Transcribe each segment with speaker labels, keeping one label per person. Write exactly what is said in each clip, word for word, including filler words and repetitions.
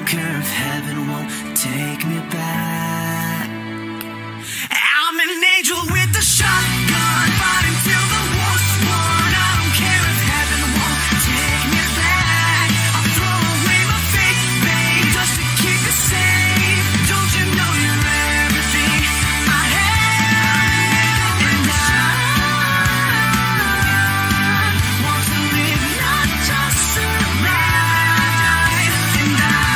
Speaker 1: curve, heaven won't take me back. I'm an angel with a shotgun, fighting till the war's won. I don't care if heaven won't take me back. I'll throw away my faith, babe, just to keep it safe. Don't you know you're everything I have? And I want to live, not just survive. And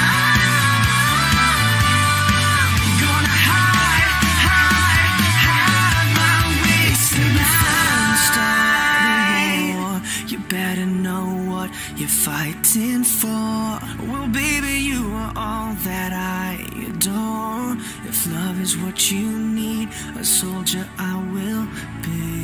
Speaker 1: I'm gonna hide, hide, hide my ways tonight. Start a war, you better know what you're fighting for. Well, baby, you are all that I adore. If love is what you need, a soldier I will be.